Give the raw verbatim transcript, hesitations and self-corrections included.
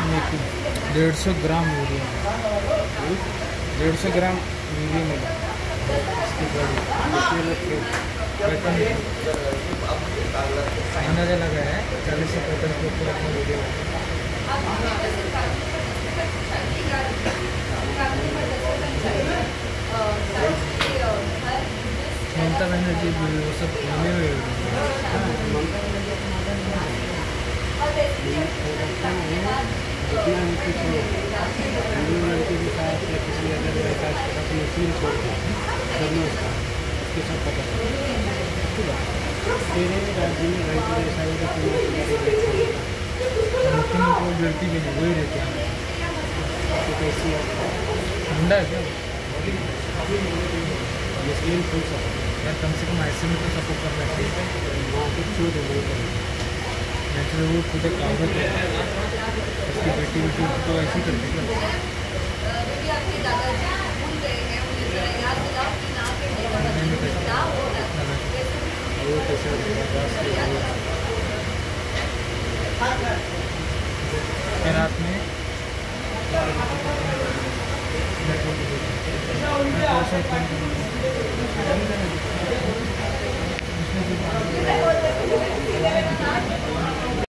डेढ़ सौ gram urea, डेढ़ सौ ग्राम यूरिया मिला इसकी बॉडी अंदाजा लगा है चालीस से पैंतालीस के ऊपर अपना वीडियो। ममता बनर्जी वो सब मिले हुए जितना भी कुछ हिंदू लड़के के साथ या किसी अदर लड़का अपने सीन छोड़ करना उसका उसके सब पता चला तेरे राज्य में भाई तेरे सारे का मुख्यमंत्री को गिरती भी नहीं वही रहते हैं तो कैसी ठंडा है क्या मुस्लिम फूल सब यार कम से कम ऐसे में तो सपोर्ट करना चाहिए वहाँ पे छूट है नेचुरल वो खुद एक कहावत है उसकी बेटी बेटी तो ऐसे ही करती है रात में